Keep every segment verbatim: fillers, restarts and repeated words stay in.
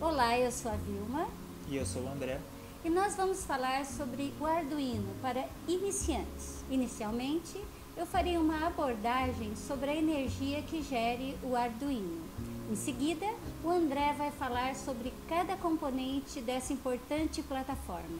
Olá, eu sou a Vilma. E eu sou o André. E nós vamos falar sobre o Arduino para iniciantes. Inicialmente, eu farei uma abordagem sobre a energia que gere o Arduino. Em seguida, o André vai falar sobre cada componente dessa importante plataforma.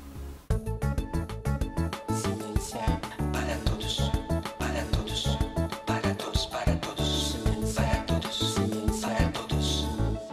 Silenciar para todos, para todos, para todos, para todos, para todos, para todos.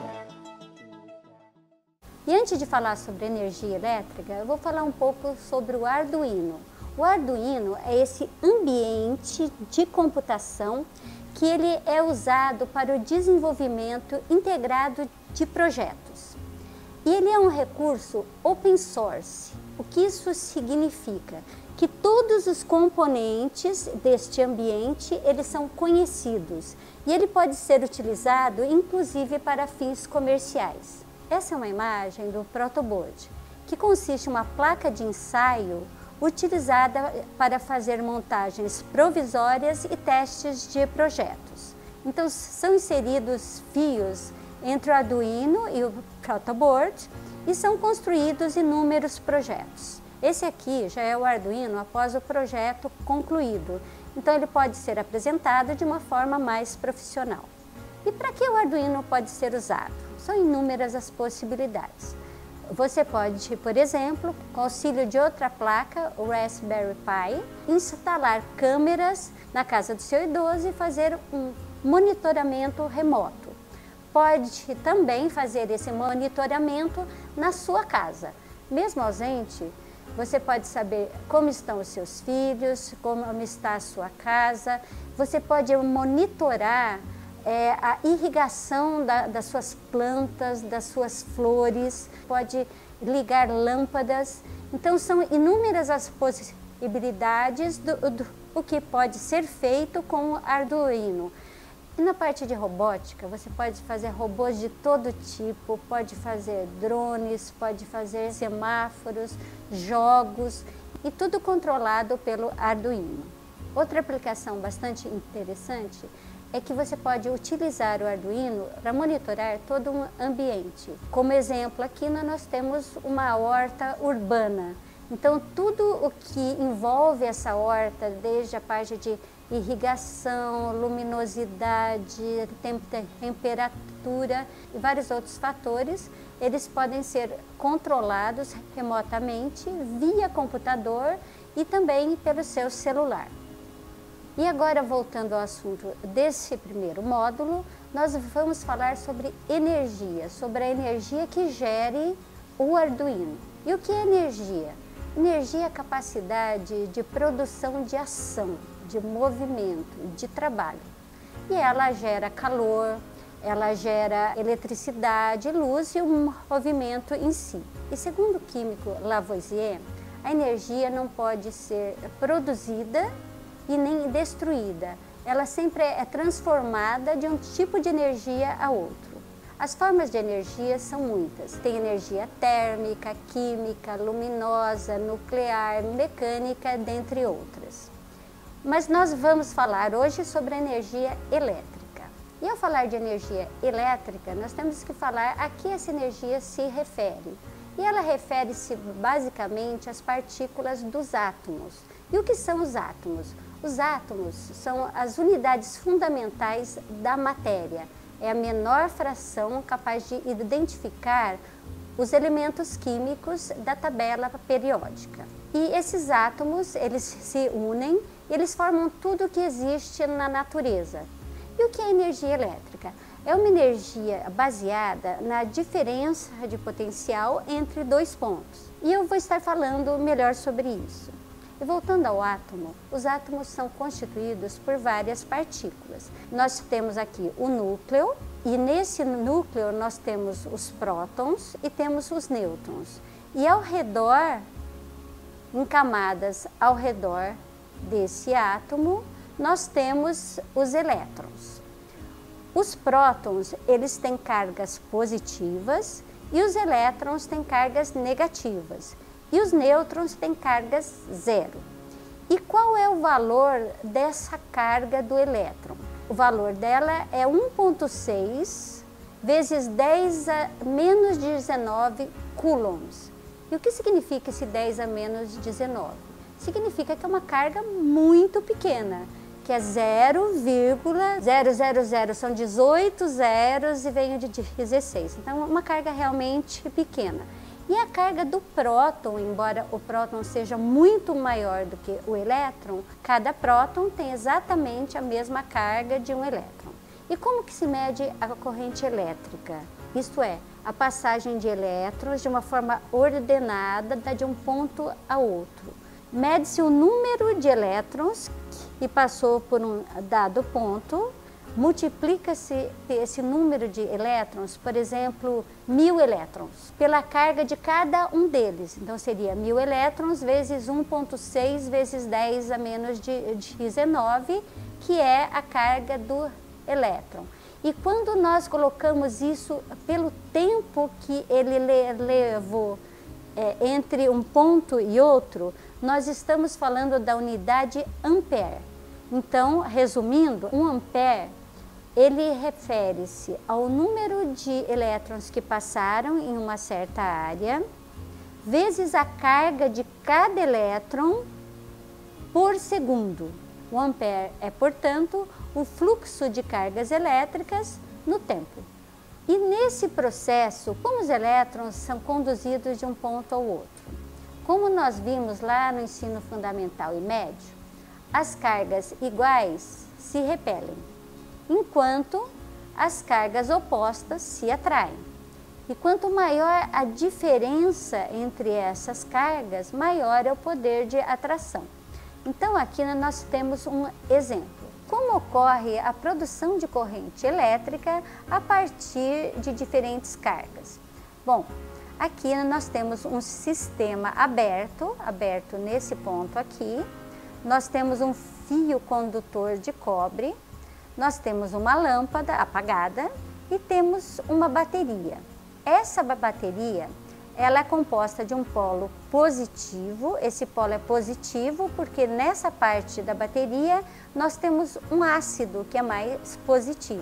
E antes de falar sobre energia elétrica, eu vou falar um pouco sobre o Arduino. O Arduino é esse ambiente de computação que ele é usado para o desenvolvimento integrado de projetos. E ele é um recurso open source. O que isso significa? Que todos os componentes deste ambiente, eles são conhecidos e ele pode ser utilizado inclusive para fins comerciais. Essa é uma imagem do protoboard, que consiste em uma placa de ensaio utilizada para fazer montagens provisórias e testes de projetos. Então, são inseridos fios entre o Arduino e o protoboard e são construídos inúmeros projetos. Esse aqui já é o Arduino após o projeto concluído, então ele pode ser apresentado de uma forma mais profissional. E para que o Arduino pode ser usado? São inúmeras as possibilidades. Você pode, por exemplo, com auxílio de outra placa, o Raspberry Pi, instalar câmeras na casa do seu idoso e fazer um monitoramento remoto. Pode também fazer esse monitoramento na sua casa. Mesmo ausente, você pode saber como estão os seus filhos, como está a sua casa. Você pode monitorar É, a irrigação da, das suas plantas, das suas flores, pode ligar lâmpadas. Então são inúmeras as possibilidades do, do, do que pode ser feito com o Arduino. E na parte de robótica, você pode fazer robôs de todo tipo, pode fazer drones, pode fazer semáforos, jogos e tudo controlado pelo Arduino. Outra aplicação bastante interessante é que você pode utilizar o Arduino para monitorar todo um ambiente. Como exemplo, aqui nós temos uma horta urbana. Então, tudo o que envolve essa horta, desde a parte de irrigação, luminosidade, temperatura e vários outros fatores, eles podem ser controlados remotamente via computador e também pelo seu celular. E agora, voltando ao assunto desse primeiro módulo, nós vamos falar sobre energia, sobre a energia que gere o Arduino. E o que é energia? Energia é a capacidade de produção de ação, de movimento, de trabalho. E ela gera calor, ela gera eletricidade, luz e o movimento em si. E segundo o químico Lavoisier, a energia não pode ser produzida e nem destruída. Ela sempre é transformada de um tipo de energia a outro. As formas de energia são muitas. Tem energia térmica, química, luminosa, nuclear, mecânica, dentre outras. Mas nós vamos falar hoje sobre a energia elétrica. E ao falar de energia elétrica, nós temos que falar a que essa energia se refere. E ela refere-se basicamente às partículas dos átomos. E o que são os átomos? Os átomos são as unidades fundamentais da matéria. É a menor fração capaz de identificar os elementos químicos da tabela periódica. E esses átomos, eles se unem e eles formam tudo o que existe na natureza. E o que é energia elétrica? É uma energia baseada na diferença de potencial entre dois pontos. E eu vou estar falando melhor sobre isso. E voltando ao átomo, os átomos são constituídos por várias partículas. Nós temos aqui o núcleo, e nesse núcleo nós temos os prótons e temos os nêutrons. E ao redor, em camadas ao redor desse átomo, nós temos os elétrons. Os prótons, eles têm cargas positivas e os elétrons têm cargas negativas. E os nêutrons têm cargas zero. E qual é o valor dessa carga do elétron? O valor dela é um vírgula seis vezes dez a menos dezenove coulombs. E o que significa esse dez a menos dezenove? Significa que é uma carga muito pequena, que é zero vírgula zero zero zero, são dezoito zeros e vem de dezesseis. Então, é uma carga realmente pequena. E a carga do próton, embora o próton seja muito maior do que o elétron, cada próton tem exatamente a mesma carga de um elétron. E como que se mede a corrente elétrica? Isto é, a passagem de elétrons de uma forma ordenada de um ponto a outro. Mede-se o número de elétrons que passou por um dado ponto, multiplica-se esse número de elétrons, por exemplo, mil elétrons, pela carga de cada um deles. Então, seria mil elétrons vezes um vírgula seis vezes dez a menos de dezenove, que é a carga do elétron. E quando nós colocamos isso pelo tempo que ele levou é, entre um ponto e outro, nós estamos falando da unidade ampere. Então, resumindo, um ampere, ele refere-se ao número de elétrons que passaram em uma certa área, vezes a carga de cada elétron por segundo. O ampere é, portanto, o fluxo de cargas elétricas no tempo. E nesse processo, como os elétrons são conduzidos de um ponto ao outro? Como nós vimos lá no ensino fundamental e médio, as cargas iguais se repelem, enquanto as cargas opostas se atraem. E quanto maior a diferença entre essas cargas, maior é o poder de atração. Então, aqui nós temos um exemplo. Como ocorre a produção de corrente elétrica a partir de diferentes cargas? Bom, aqui nós temos um sistema aberto, aberto nesse ponto aqui. Nós temos um fio condutor de cobre, nós temos uma lâmpada apagada e temos uma bateria. Essa bateria, ela é composta de um polo positivo. Esse polo é positivo porque nessa parte da bateria nós temos um ácido que é mais positivo.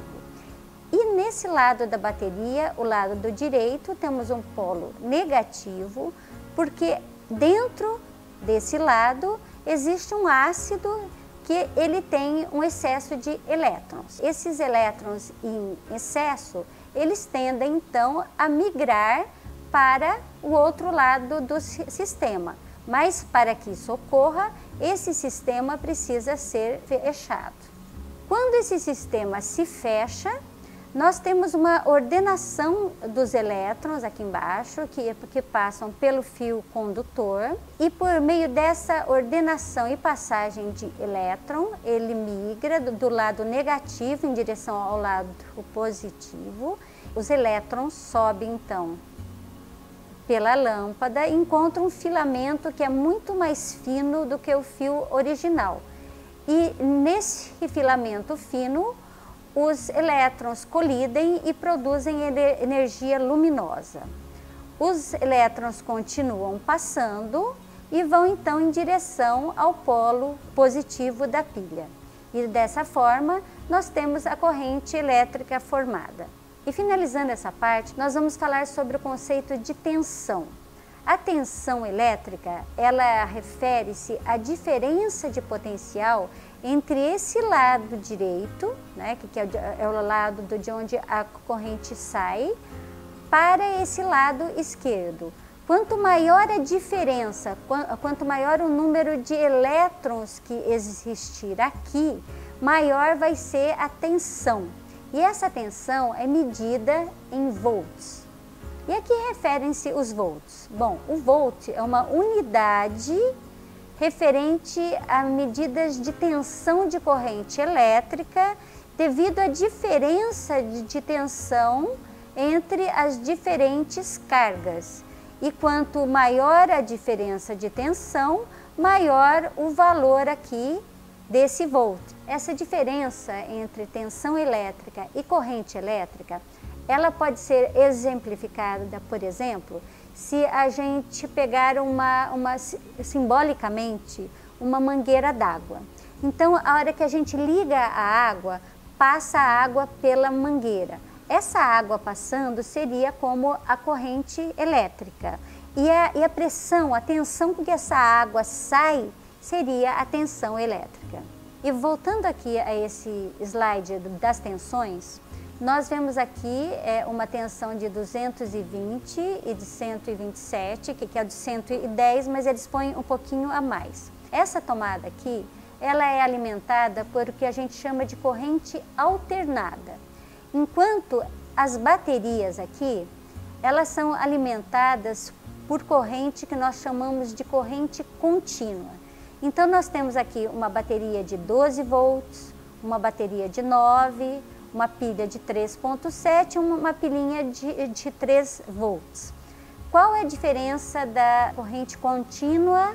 E nesse lado da bateria, o lado do direito, temos um polo negativo, porque dentro desse lado existe um ácido que ele tem um excesso de elétrons. Esses elétrons em excesso, eles tendem então a migrar para o outro lado do sistema. Mas para que isso ocorra, esse sistema precisa ser fechado. Quando esse sistema se fecha, nós temos uma ordenação dos elétrons aqui embaixo, que, que passam pelo fio condutor, e por meio dessa ordenação e passagem de elétron, ele migra do, do lado negativo em direção ao lado positivo. Os elétrons sobem então pela lâmpada e encontram um filamento que é muito mais fino do que o fio original. E nesse filamento fino, os elétrons colidem e produzem energia luminosa. Os elétrons continuam passando e vão então em direção ao polo positivo da pilha. E dessa forma, nós temos a corrente elétrica formada. E finalizando essa parte, nós vamos falar sobre o conceito de tensão. A tensão elétrica, ela refere-se à diferença de potencial entre esse lado direito, né, que é o lado de onde a corrente sai, para esse lado esquerdo. Quanto maior a diferença, quanto maior o número de elétrons que existir aqui, maior vai ser a tensão. E essa tensão é medida em volts. E a que referem-se os volts? Bom, o volt é uma unidade referente a medidas de tensão de corrente elétrica devido à diferença de tensão entre as diferentes cargas. E quanto maior a diferença de tensão, maior o valor aqui desse volt. Essa diferença entre tensão elétrica e corrente elétrica, ela pode ser exemplificada, por exemplo, se a gente pegar uma, uma simbolicamente, uma mangueira d'água. Então, a hora que a gente liga a água, passa a água pela mangueira. Essa água passando seria como a corrente elétrica. E a, e a pressão, a tensão com que essa água sai, seria a tensão elétrica. E voltando aqui a esse slide das tensões, nós vemos aqui é, uma tensão de duzentos e vinte e de cento e vinte e sete, que, que é de cento e dez, mas eles põem um pouquinho a mais. Essa tomada aqui, ela é alimentada por o que a gente chama de corrente alternada. Enquanto as baterias aqui, elas são alimentadas por corrente que nós chamamos de corrente contínua. Então nós temos aqui uma bateria de doze volts, uma bateria de nove, uma pilha de três ponto sete e uma pilhinha de, de três volts. Qual é a diferença da corrente contínua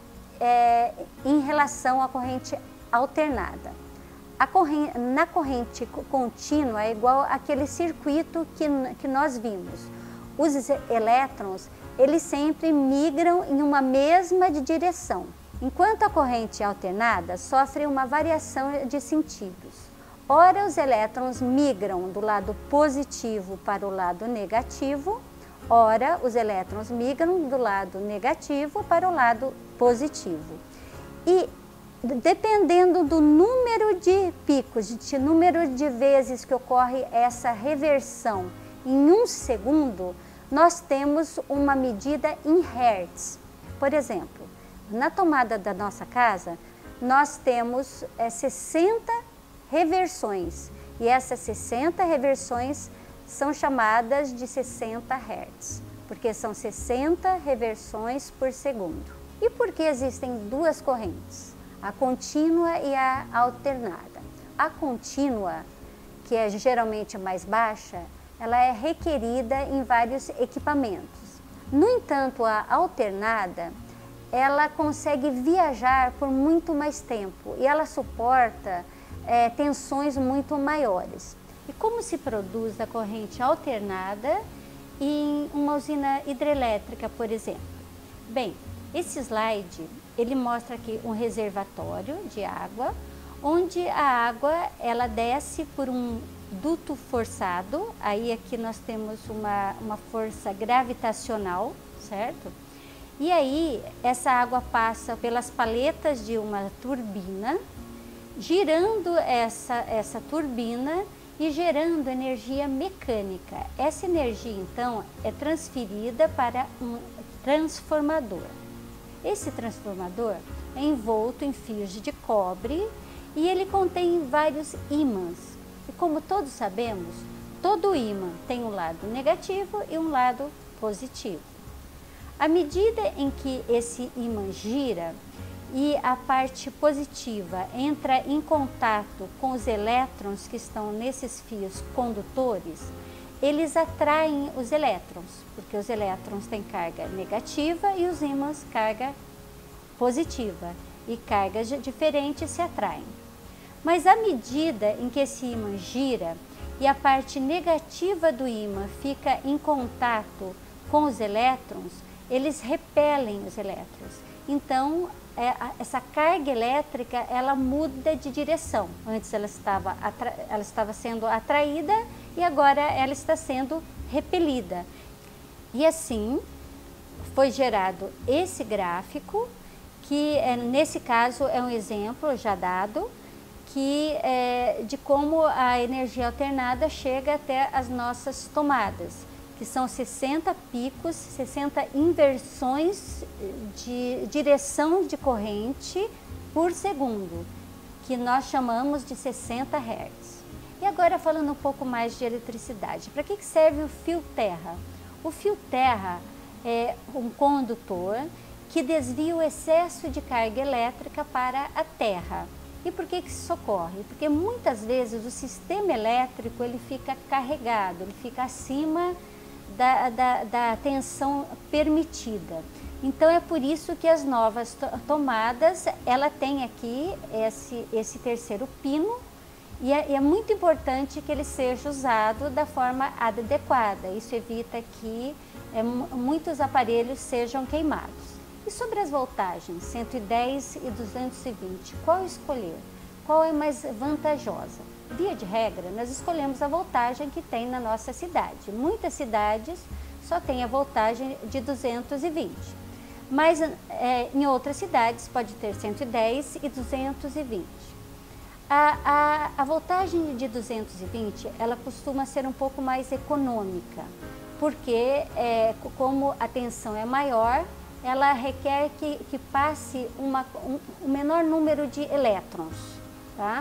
é, em relação à corrente alternada? A corrente, na corrente contínua é igual àquele circuito que, que nós vimos. Os elétrons, eles sempre migram em uma mesma direção, enquanto a corrente alternada sofre uma variação de sentidos. Ora, os elétrons migram do lado positivo para o lado negativo, ora, os elétrons migram do lado negativo para o lado positivo. E dependendo do número de picos, de número de vezes que ocorre essa reversão em um segundo, nós temos uma medida em hertz. Por exemplo, na tomada da nossa casa, nós temos é, sessenta reversões e essas sessenta reversões são chamadas de sessenta hertz, porque são sessenta reversões por segundo. E por que existem duas correntes? A contínua e a alternada. A contínua, que é geralmente mais baixa, ela é requerida em vários equipamentos. No entanto, a alternada, ela consegue viajar por muito mais tempo e ela suporta é, tensões muito maiores. E como se produz a corrente alternada em uma usina hidrelétrica, por exemplo? Bem, esse slide, ele mostra aqui um reservatório de água, onde a água ela desce por um duto forçado. Aí aqui nós temos uma, uma força gravitacional, certo? E aí essa água passa pelas paletas de uma turbina, girando essa, essa turbina e gerando energia mecânica. Essa energia então é transferida para um transformador. Esse transformador é envolto em fios de cobre e ele contém vários ímãs. E como todos sabemos, todo ímã tem um lado negativo e um lado positivo. À medida em que esse ímã gira e a parte positiva entra em contato com os elétrons que estão nesses fios condutores, eles atraem os elétrons, porque os elétrons têm carga negativa e os ímãs carga positiva, e cargas diferentes se atraem. Mas à medida em que esse ímã gira e a parte negativa do ímã fica em contato com os elétrons, eles repelem os elétrons. Então, é, essa carga elétrica, ela muda de direção. Antes ela estava, ela estava sendo atraída e agora ela está sendo repelida. E assim, foi gerado esse gráfico, que é, nesse caso é um exemplo já dado, que é, de como a energia alternada chega até as nossas tomadas, que são sessenta picos, sessenta inversões de direção de corrente por segundo, que nós chamamos de sessenta hertz. E agora falando um pouco mais de eletricidade, para que serve o fio terra? O fio terra é um condutor que desvia o excesso de carga elétrica para a terra. E por que que isso ocorre? Porque muitas vezes o sistema elétrico ele fica carregado, ele fica acima da, da, da tensão permitida. Então é por isso que as novas to tomadas, ela tem aqui esse, esse terceiro pino, e é, e é muito importante que ele seja usado da forma adequada. Isso evita que é, muitos aparelhos sejam queimados. E sobre as voltagens, cento e dez e duzentos e vinte, qual escolher? Qual é mais vantajosa? Via de regra, nós escolhemos a voltagem que tem na nossa cidade. Muitas cidades só têm a voltagem de duzentos e vinte, mas é, em outras cidades pode ter cento e dez e duzentos e vinte. A, a, a voltagem de duzentos e vinte, ela costuma ser um pouco mais econômica, porque é, como a tensão é maior, ela requer que, que passe uma, um, um menor número de elétrons, tá?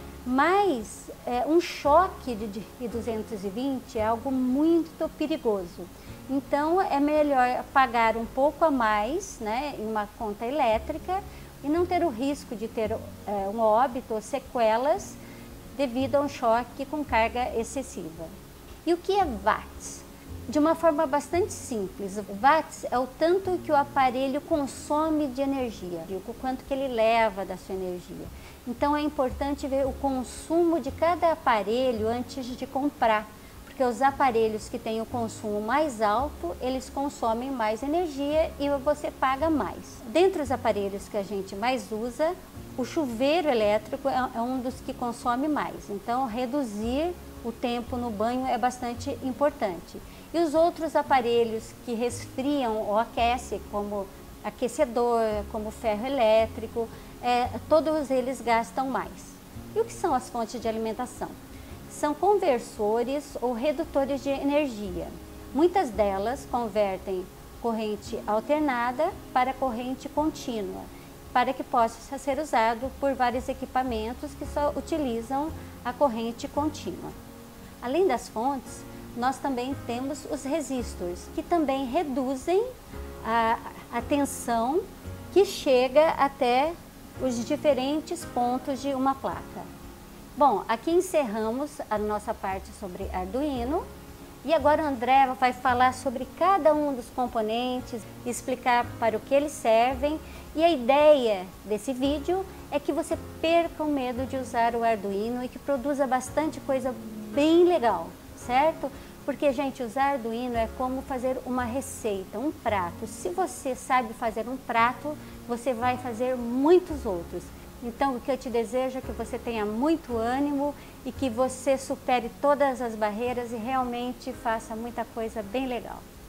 Mas é, um choque de, de duzentos e vinte é algo muito perigoso. Então é melhor pagar um pouco a mais, né, em uma conta elétrica e não ter o risco de ter é, um óbito ou sequelas devido a um choque com carga excessiva. E o que é watts? De uma forma bastante simples, watts é o tanto que o aparelho consome de energia, o quanto que ele leva da sua energia. Então é importante ver o consumo de cada aparelho antes de comprar, porque os aparelhos que têm o consumo mais alto, eles consomem mais energia e você paga mais. Dentre os aparelhos que a gente mais usa, o chuveiro elétrico é um dos que consome mais, então reduzir o tempo no banho é bastante importante. E os outros aparelhos que resfriam ou aquecem, como aquecedor, como ferro elétrico, é, todos eles gastam mais. E o que são as fontes de alimentação? São conversores ou redutores de energia. Muitas delas convertem corrente alternada para corrente contínua, para que possa ser usado por vários equipamentos que só utilizam a corrente contínua. Além das fontes, nós também temos os resistores, que também reduzem a, a tensão que chega até os diferentes pontos de uma placa. Bom, aqui encerramos a nossa parte sobre Arduino e agora o André vai falar sobre cada um dos componentes, explicar para o que eles servem, e a ideia desse vídeo é que você perca o medo de usar o Arduino e que produza bastante coisa bem legal, certo? Porque, gente, usar Arduino é como fazer uma receita, um prato. Se você sabe fazer um prato, você vai fazer muitos outros. Então, o que eu te desejo é que você tenha muito ânimo e que você supere todas as barreiras e realmente faça muita coisa bem legal.